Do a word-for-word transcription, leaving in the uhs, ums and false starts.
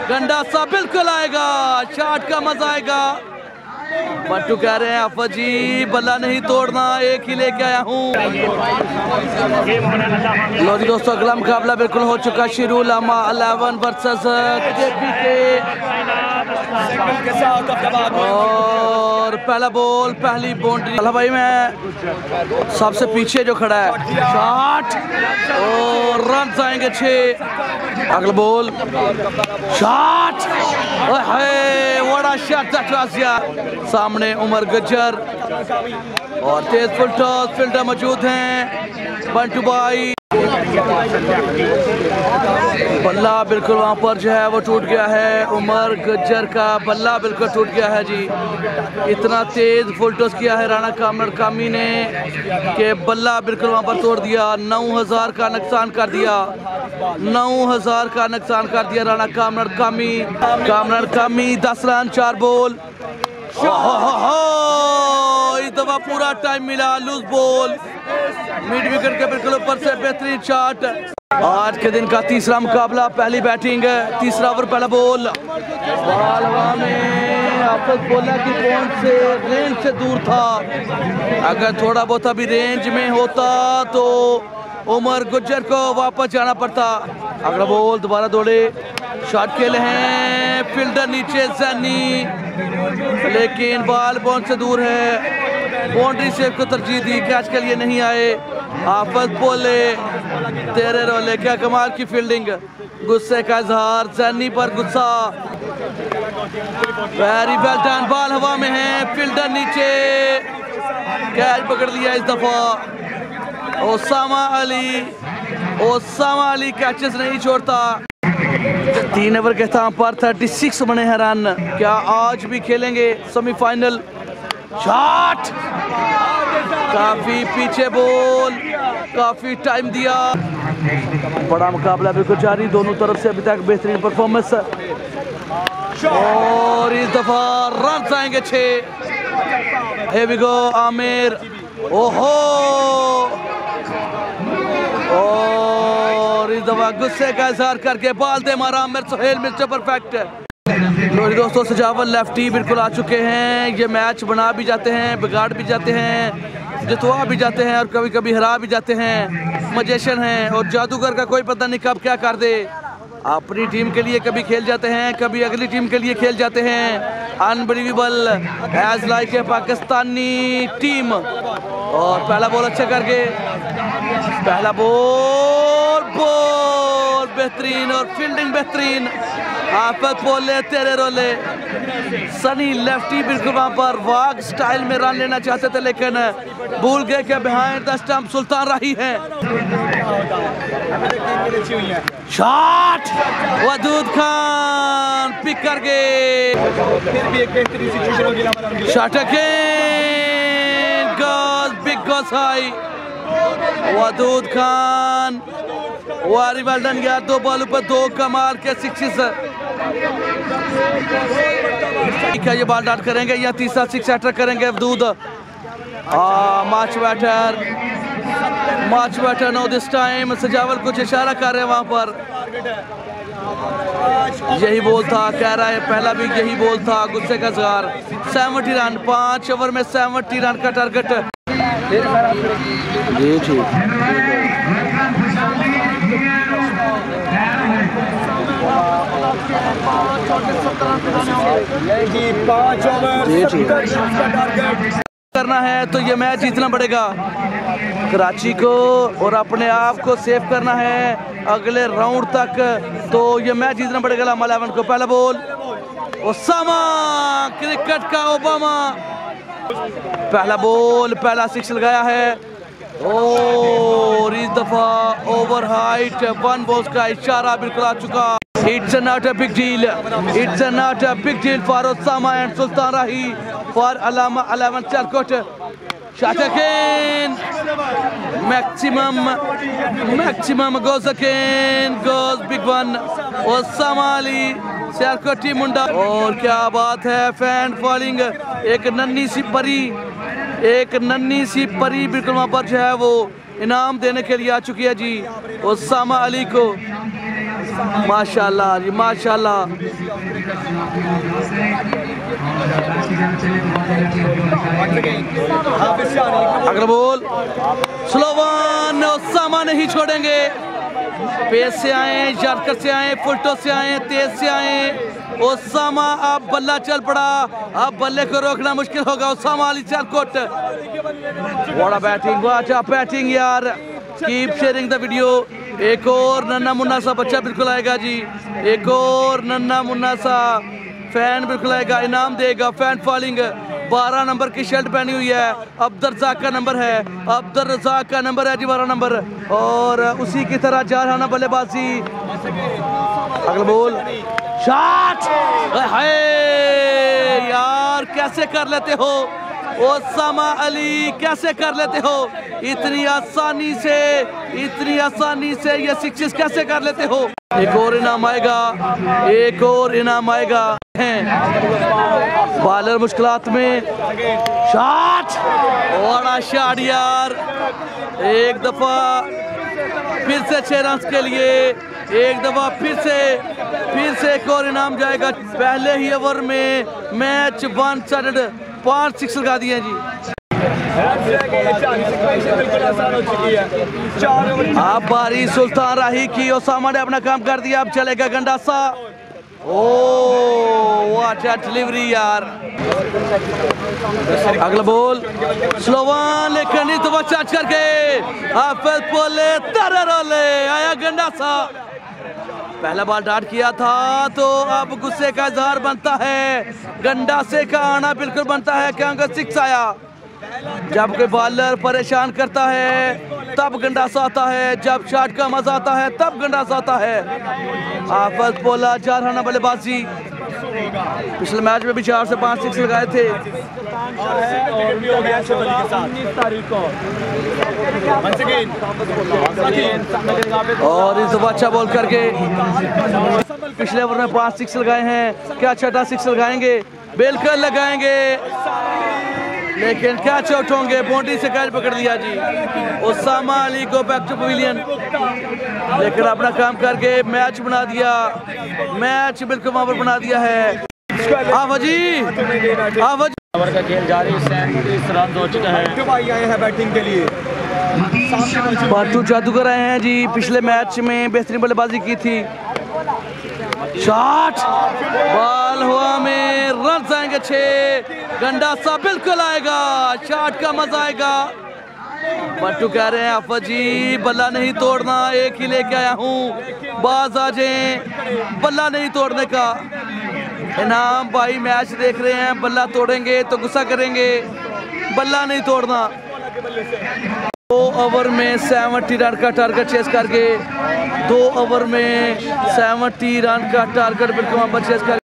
गंडा सा बिल्कुल आएगा, शॉट का मजा आएगा। बट्टू कह रहे हैं आफत जी बल्ला नहीं तोड़ना, एक ही लेके आया हूँ। लो जी दोस्तों, अगला मुकाबला बिल्कुल हो चुका शुरू। लामा इलेवन वर्सेस और पहला बॉल, पहली बाउंड्री। भाई मैं सबसे पीछे जो खड़ा है, शॉट और रन आएंगे छह। अगला बॉल, शॉट, बड़ा शॉट सामने उमर गज्जर और तेज फुल टॉस फील्डर मौजूद हैं। बंटू भाई बल्ला बिल्कुल वहां पर जो है वो टूट गया है। उमर गज्जर का बल्ला बिल्कुल टूट गया है जी। इतना तेज फुल टॉस किया है राणा कामर कामी ने कि बल्ला बिल्कुल वहां पर तोड़ दिया। नौ हजार का नुकसान कर दिया, नौ हजार का नुकसान कर दिया राणा कामर कामी। कामर कामी दस रन चार बॉल। इस दफा पूरा टाइम मिला। लूज बॉल, मिड विकेट के बिल्कुल ऊपर से बेहतरीन शॉट। आज के दिन का तीसरा मुकाबला, पहली बैटिंग, तीसरा ओवर, पहला बॉल। बॉल हवा में, आफत बोला कि पॉइंट से रेंज से दूर था। अगर थोड़ा बहुत अभी रेंज में होता तो उमर गुज्जर को वापस जाना पड़ता। अगला बॉल, दोबारा दौड़े, शॉट खेले हैं, फील्डर नीचे सैनी, लेकिन बॉल पॉइंट से दूर है। बाउंड्री से को तरजीह दी, कैच के लिए नहीं आए। आफत बोले तेरे रोले, क्या कमाल की फील्डिंग, गुस्से का इजहार, सैनी पर गुस्सा। वेरी वेल डन, बॉल हवा में है, फील्डर नीचे, कैच पकड़ लिया इस दफा। ओसामा अली, ओसामा अली कैचेस नहीं छोड़ता। तीन ओवर के स्थान पर छत्तीस बने हैं रन। क्या आज भी खेलेंगे सेमीफाइनल? शॉट, काफी पीछे बॉल, काफी टाइम दिया। बड़ा मुकाबला बिल्कुल जारी, दोनों तरफ से अभी तक बेहतरीन परफॉर्मेंस और इस दफा रन आएंगे छह। Here we go, आमिर, ओहो, और इस दफा गुस्से का इजहार करके बाल दे मारा आमिर सुहेल, मिस्टर परफेक्ट। दोस्तों, सजावल लेफ्टी बिल्कुल आ चुके हैं। ये मैच बना भी जाते हैं, बिगाड़ भी जाते हैं, जितवा भी जाते हैं और कभी कभी हरा भी जाते हैं। मजेशन हैं और जादूगर का कोई पता नहीं कब क्या कर दे। अपनी टीम के लिए कभी खेल जाते हैं, कभी अगली टीम के लिए खेल जाते हैं। Unbelievable as like a Pakistani team. और पहला बॉल अच्छा करके, पहला बॉल, बॉल बेहतरीन और फील्डिंग बेहतरीन। आफत बोले तेरे रोले, सनी लेफ्टी बिल्कुल वहां पर वाग स्टाइल में रन लेना चाहते थे, लेकिन भूल गए कि behind the stump Sultan Rahi है। शॉट, वदूद खान पिक कर गए, शॉट अगेन, गोल, बिग गोल high, Wadood Khan, very well done यार। दो बॉल पर दो कमाल के सिक्सेस। ठीक है, ये बॉल डाउट करेंगे या तीसरा सिक्स एटर करेंगे वदूद। माच बैटर, माच बैटर नो दिस टाइम। सजावल कुछ इशारा कर रहे हैं वहां पर, यही बोल था, कह रहा है पहला भी यही बोल था, गुस्से का इजहार। सेवेंटी रन, पांच ओवर में सेवेंटी रन का टारगेट। जी ठीक, करना है तो ये मैच जीतना पड़ेगा कराची को और अपने आप को सेव करना है अगले राउंड तक, तो ये मैच जीतना पड़ेगा लामा इलेवन को। पहला बॉल, ओसामा, क्रिकेट का ओबामा, पहला बॉल, पहला सिक्स लगाया है और इस दफा ओवर हाइट वन बॉल्स का इशारा बिल्कुल आ चुका। It's not a big deal. It's not a big deal for Osama and Sultan Rahi for Alama eleven Charkot. Shot again. Maximum, maximum goes again. Goes big one. Osama Ali, Charkoti मुंडा। और क्या बात है, fan following, एक नन्ही सी परी, एक नन्ही सी परी बिल्कुल वहाँ पर जो है वो इनाम देने के लिए आ चुकी है जी ओसामा अली को। माशाल्लाह जी माशाल्लाह। अगला बॉल स्लो वन, ओसामा नहीं छोड़ेंगे। पेस से आए, यार्कर से आए, फुलटो से आए, तेज से आए। ओसामा अब बल्ला चल पड़ा, अब बल्ले को रोकना मुश्किल होगा। ओसामा अली चालकोट, बड़ा बैटिंग, वाह बैटिंग यार। Keep sharing the video. एक और नन्ना मुन्ना सा बच्चा बिल्कुल आएगा जी, एक और नन्ना मुन्ना सा फैन बिल्कुल आएगा, इनाम देगा। फैन फॉलिंग बारह नंबर की शर्ट पहनी हुई है, अब्दुल रज़ाक का नंबर है, अब्दुल रज़ाक का नंबर है जी बारह नंबर। और उसी की तरह जारहाना बल्लेबाजी। अगला बॉल शॉट, हाय यार कैसे कर लेते हो ओसामा अली, कैसे कर लेते हो इतनी आसानी से, इतनी आसानी से ये सिक्सेस कैसे कर लेते हो। एक और इनाम आएगा, एक और इनाम आएगा। बॉलर मुश्किलात में, शॉट, बड़ा शॉट यार। एक दफा फिर से छह रन के लिए, एक दफा फिर से फिर से एक और इनाम जाएगा। पहले ही ओवर में मैच वन साइडेड, पांच सिक्स लगा दिए जी। अब बारी सुल्तान राही की, ओसामा ने अपना काम कर दिया, अब चलेगा गंडासा। ओ व्हाट अ डिलीवरी यार। अगला बॉल स्लो वन, लेकिन इस दफा चार्ज करके हाफिज बोले तरह रोले आया गंडासा। पहला बॉल डाट किया था तो अब गुस्से का इजहार बनता है, गंडासे का आना बिल्कुल बनता है क्योंकि सिक्स आया। जब कोई बॉलर परेशान करता है तब गंडासा आता है, जब शॉट का मजा आता है तब गंडासा आता है। हाफिज बोला जारहाना बल्लेबाजी, पिछले मैच में भी चार से पांच सिक्स लगाए थे। और इस दफा अच्छा बॉल करके पिछले ओवर में पांच सिक्स लगाए हैं, क्या छठा सिक्स लगाएंगे? बिल्कुल लगाएंगे, लेकिन क्या चौट होंगे। बाउंड्री से कैच पकड़ दिया जी ओसामा अली को, बैक टू पवेलियन। लेकिन अपना काम करके मैच बना दिया, मैच बिल्कुल वहां पर बना दिया है। आवाजी आवाजी का खेल जारी, सैंतीस रन हो चुका है। भाई आए हैं बैटिंग के लिए, बाटू जादूगर आए हैं जी, पिछले मैच में बेहतरीन बल्लेबाजी की थी। शॉट, बॉल हुआ में, रन आएंगे छह, गंडासा बिल्कुल आएगा, शॉट का मजा आएगा। बट्टू कह रहे हैं आफा जी बल्ला नहीं तोड़ना, एक ही लेके आया हूँ, बाज आ जाए, बल्ला नहीं तोड़ने का इनाम। भाई मैच देख रहे हैं, बल्ला तोड़ेंगे तो गुस्सा करेंगे, बल्ला नहीं तोड़ना। दो ओवर में सैवनटी रन का टारगेट चेस करके, दो ओवर में सैवनटी रन का टारगेट बिल्कुल वहाँ पर चेस कर